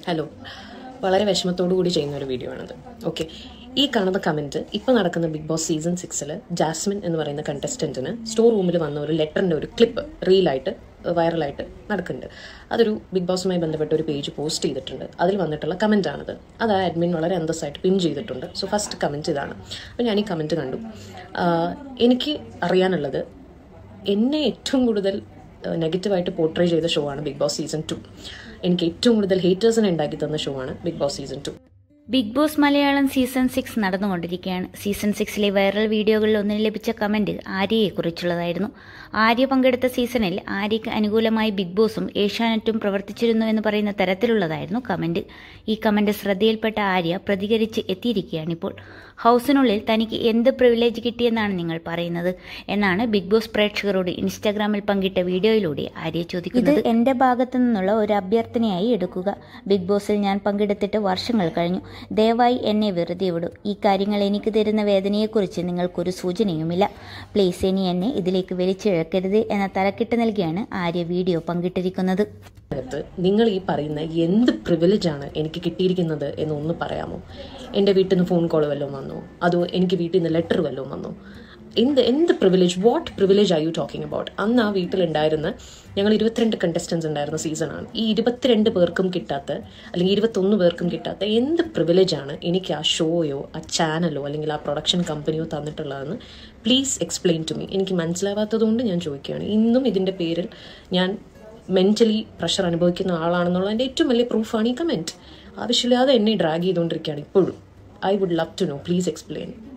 Hello, വളരെ വിഷമത്തോടു കൂടി ചെയ്യുന്ന ഒരു വീഡിയോ ആണത്. ഓക്കെ, ഈ കാണുന്ന കമൻറ്റ് ഇപ്പോൾ നടക്കുന്ന ബിഗ് ബോസ് സീസൺ 6-ൽ ജാസ്മിൻ എന്ന് പറയുന്ന കണ്ടസ്റ്റൻറ്റിന് സ്റ്റോർ റൂമിൽ വന്ന ഒരു ലെറ്ററിൻ്റെ ഒരു ക്ലിപ്പ് റീലായിട്ട് വൈറലായിട്ട് നടക്കുന്നുണ്ട്. അതൊരു ബിഗ് ബോസുമായി ബന്ധപ്പെട്ട ഒരു പേജ് പോസ്റ്റ് ചെയ്തിട്ടുണ്ട്. അതിൽ വന്നിട്ടുള്ള കമൻറ്റാണിത്. അത് ആ അഡ്മിൻ വളരെ അന്തസ്സായിട്ട് പിൻ ചെയ്തിട്ടുണ്ട്. സോ ഫസ്റ്റ് കമൻറ്റ് ഇതാണ്. അപ്പോൾ ഞാൻ ഈ കമൻറ്റ് കണ്ടു. എനിക്ക് അറിയാനുള്ളത്, എന്നെ ഏറ്റവും കൂടുതൽ നെഗറ്റീവായിട്ട് പോർട്രേ ചെയ്ത ഷോ ആണ് ബിഗ് ബോസ് സീസൺ 2. എനിക്ക് ഏറ്റവും കൂടുതൽ ഹേറ്റേഴ്സിനെ ഉണ്ടാക്കി തന്ന ഷോ ആണ് Bigg Boss season 2. Bigg Boss Malayalam season 6 നടന്നുകൊണ്ടിരിക്കുകയാണ്. സീസൺ 6-ലെ വൈറൽ വീഡിയോകളിൽ ഒന്നിന് ലഭിച്ച കമന്റ് ആര്യയെക്കുറിച്ചുള്ളതായിരുന്നു. ആര്യ പങ്കെടുത്ത സീസണിൽ ആര്യയ്ക്ക് അനുകൂലമായി ബിഗ് ബോസും ഏഷ്യാനെറ്റും പ്രവർത്തിച്ചിരുന്നു എന്ന് പറയുന്ന തരത്തിലുള്ളതായിരുന്നു കമന്റ്. ഈ കമന്റ് ശ്രദ്ധയിൽപ്പെട്ട ആര്യ പ്രതികരിച്ച് എത്തിയിരിക്കുകയാണിപ്പോൾ. ഹൗസിനുള്ളിൽ തനിക്ക് എന്ത് പ്രിവിലേജ് കിട്ടിയെന്നാണ് നിങ്ങൾ പറയുന്നത് എന്നാണ് ബിഗ് ബോസ് പ്രേക്ഷകരോട് ഇൻസ്റ്റാഗ്രാമിൽ പങ്കിട്ട വീഡിയോയിലൂടെ ആര്യ ചോദിക്കുന്നത്. ഇത് എന്റെ ഭാഗത്തു നിന്നുള്ള ഒരു അഭ്യർത്ഥനയായി എടുക്കുക. ബിഗ് ബോസിൽ ഞാൻ പങ്കെടുത്തിട്ട് വർഷങ്ങൾ കഴിഞ്ഞു. ദയവായി എന്നെ വെറുതെ വിടൂ. ഈ കാര്യങ്ങൾ എനിക്ക് തരുന്ന വേദനയെക്കുറിച്ച് നിങ്ങൾക്കൊരു സൂചനയുമില്ല. പ്ലീസ് ഇനി എന്നെ ഇതിലേക്ക് വലിച്ചിഴക്കരുത് എന്ന തലക്കെട്ട് നൽകിയാണ് ആര്യ വീഡിയോ പങ്കിട്ടിരിക്കുന്നത്. നിങ്ങൾ ഈ പറയുന്ന എന്ത് പ്രിവിലേജാണ് എനിക്ക് കിട്ടിയിരിക്കുന്നത് എന്നൊന്ന് പറയാമോ? എൻ്റെ വീട്ടിൽ നിന്ന് ഫോൺ കോൾ വല്ലതും വന്നോ? അതോ എനിക്ക് വീട്ടിൽ നിന്ന് ലെറ്റർ വല്ലതും വന്നോ? എന്ത് privilege? What privilege are you talking about? അന്ന് ആ വീട്ടിലുണ്ടായിരുന്ന ഞങ്ങൾ 22 കണ്ടസ്റ്റൻസ് ഉണ്ടായിരുന്ന സീസണാണ്. ഈ 22 പേർക്കും കിട്ടാത്ത, അല്ലെങ്കിൽ 21 പേർക്കും കിട്ടാത്ത എന്ത് പ്രിവിലേജാണ് എനിക്ക് ആ ഷോയോ ആ ചാനലോ അല്ലെങ്കിൽ ആ പ്രൊഡക്ഷൻ കമ്പനിയോ തന്നിട്ടുള്ളതെന്ന് പ്ലീസ് എക്സ്പ്ലെയിൻ ടു മീ. എനിക്ക് മനസ്സിലാവാത്തതുകൊണ്ട് ഞാൻ ചോദിക്കുകയാണ്. ഇന്നും ഇതിൻ്റെ പേരിൽ ഞാൻ മെൻ്റലി പ്രഷർ അനുഭവിക്കുന്ന ആളാണെന്നുള്ളതിൻ്റെ ഏറ്റവും വലിയ പ്രൂഫാണ് ഈ കമൻറ്റ്. ആവശ്യമില്ലാതെ എന്നെ ഡ്രാഗ് ചെയ്തുകൊണ്ടിരിക്കുകയാണ് ഇപ്പോഴും. I would love to know. Please explain.